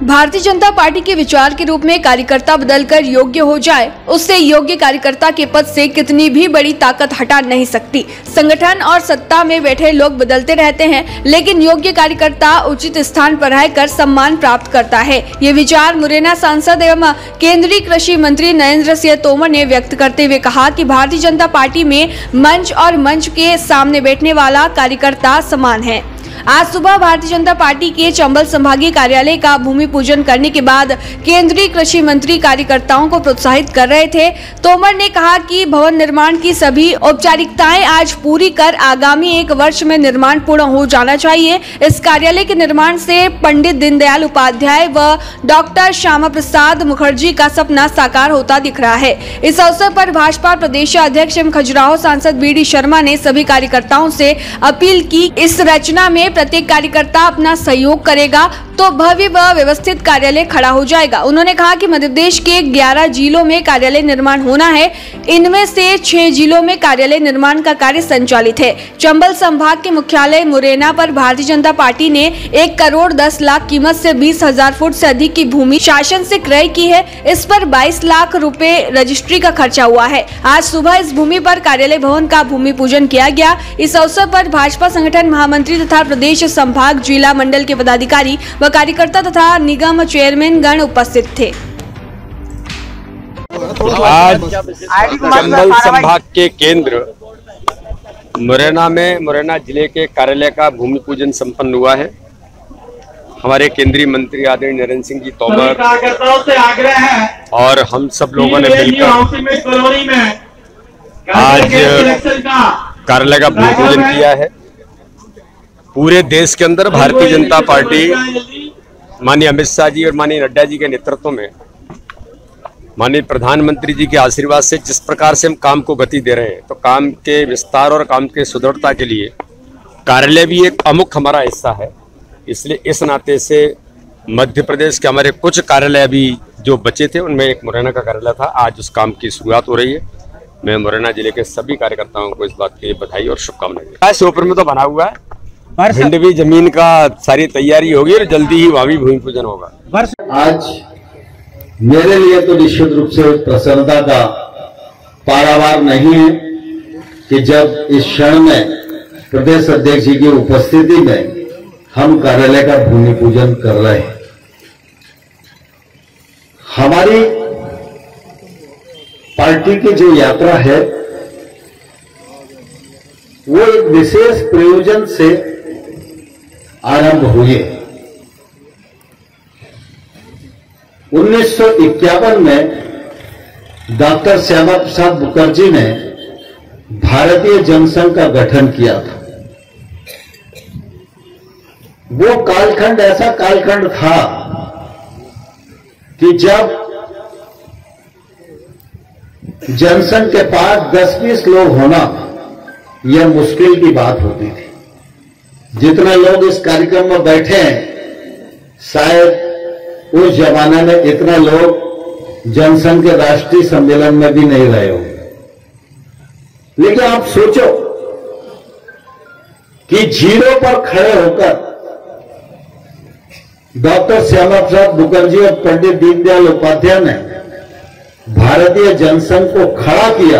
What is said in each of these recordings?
Bharatiya Janata party के विचार के रूप में कार्यकर्ता बदलकर योग्य हो जाए, उससे योग्य कार्यकर्ता के पद से कितनी भी बड़ी ताकत हटा नहीं सकती। संगठन और सत्ता में बैठे लोग बदलते रहते हैं, लेकिन योग्य कार्यकर्ता उचित स्थान पर रहकर सम्मान प्राप्त करता है। ये विचार मुरैना सांसद एवं केंद्रीय कृषि मंत्री नरेंद्र सिंह तोमर ने व्यक्त करते हुए कहा कि भारतीय जनता पार्टी में मंच और मंच के सामने बैठने वाला कार्यकर्ता समान है। आज सुबह भारतीय जनता पार्टी के चंबल संभागीय कार्यालय का भूमि पूजन करने के बाद केंद्रीय कृषि मंत्री कार्यकर्ताओं को प्रोत्साहित कर रहे थे। तोमर ने कहा कि भवन निर्माण की सभी औपचारिकताएं आज पूरी कर आगामी 1 वर्ष में निर्माण पूर्ण हो जाना चाहिए। इस कार्यालय के निर्माण से पंडित दीनदयाल उपाध्याय व डॉक्टर श्यामा प्रसाद मुखर्जी का सपना साकार होता दिख रहा है। इस अवसर पर भाजपा प्रदेश अध्यक्ष एवं खजुराहो सांसद बीडी शर्मा ने सभी कार्यकर्ताओं से अपील की, इस रचना में प्रत्येक कार्यकर्ता अपना सहयोग करेगा तो भव्य व व्यवस्थित कार्यालय खड़ा हो जाएगा। उन्होंने कहा कि मध्य प्रदेश के 11 जिलों में कार्यालय निर्माण होना है, इनमें से 6 जिलों में कार्यालय निर्माण का कार्य संचालित है। चंबल संभाग के मुख्यालय मुरैना पर भारतीय जनता पार्टी ने 1 करोड़ 10 लाख कीमत से 20,000 फुट से अधिक की भूमि शासन से क्रय की है। इस पर 22 लाख रुपए रजिस्ट्री का खर्चा हुआ है। आज सुबह इस भूमि पर कार्यालय भवन का भूमि पूजन किया गया। इस अवसर पर भाजपा संगठन महामंत्री तथा प्रदेश संभाग जिला मंडल के पदाधिकारी व कार्यकर्ता तथा निगम चेयरमैन गण उपस्थित थे। आज चंबल संभाग के केंद्र मुरैना में मुरैना जिले के कार्यालय का भूमि पूजन संपन्न हुआ है। हमारे केंद्रीय मंत्री आदरणीय नरेंद्र सिंह जी तोमर और हम सब लोगों ने मिलकर आज कार्यालय का भूमि पूजन किया है। पूरे देश के अंदर भारतीय जनता पार्टी माननीय अमित शाह जी और माननीय नड्डा जी के नेतृत्व में माननीय प्रधानमंत्री जी के आशीर्वाद से जिस प्रकार से हम काम को गति दे रहे हैं, तो काम के विस्तार और काम के सुदृढ़ता के लिए कार्यालय भी एक प्रमुख हमारा हिस्सा है। इसलिए इस नाते से मध्य प्रदेश के हमारे कुछ कार्यालय अभी जो बचे थे उनमें एक मुरैना का कार्यालय था। आज उस काम की शुरुआत हो रही है। मैं मुरैना जिले के सभी कार्यकर्ताओं को इस बात की बधाई और शुभकामनाएं। शिवपुर में तो बना हुआ है, भिंडवी जमीन का सारी तैयारी होगी और जल्दी ही वहां भी भूमि पूजन होगा। आज मेरे लिए तो निश्चित रूप से प्रसन्नता का पारावार नहीं है कि जब इस क्षण में प्रदेश अध्यक्ष जी की उपस्थिति में हम कार्यालय का भूमि पूजन कर रहे हैं। हमारी पार्टी की जो यात्रा है वो एक विशेष प्रयोजन से आरंभ हुई है। 1951 में डॉक्टर श्यामा प्रसाद मुखर्जी ने भारतीय जनसंघ का गठन किया था। वो कालखंड ऐसा कालखंड था कि जब जनसंघ के पास 10-20 लोग होना यह मुश्किल की बात होती थी। जितने लोग इस कार्यक्रम में बैठे हैं, शायद उस जमाने में इतना लोग जनसंघ के राष्ट्रीय सम्मेलन में भी नहीं रहे होंगे। लेकिन आप सोचो कि जीरो पर खड़े होकर डॉक्टर श्यामा प्रसाद मुखर्जी और पंडित दीनदयाल उपाध्याय ने भारतीय जनसंघ को खड़ा किया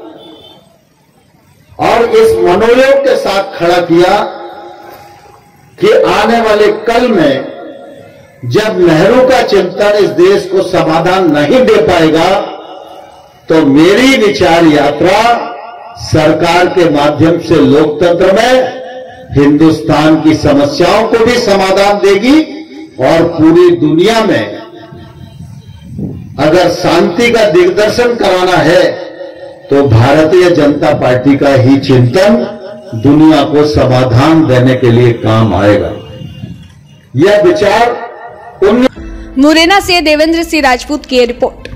और इस मनोयोग के साथ खड़ा किया कि आने वाले कल में जब नेहरू का चिंतन इस देश को समाधान नहीं दे पाएगा तो मेरी विचार यात्रा सरकार के माध्यम से लोकतंत्र में हिंदुस्तान की समस्याओं को भी समाधान देगी और पूरी दुनिया में अगर शांति का दिग्दर्शन कराना है तो भारतीय जनता पार्टी का ही चिंतन दुनिया को समाधान देने के लिए काम आएगा। यह विचार मुरैना से देवेंद्र सिंह राजपूत की रिपोर्ट।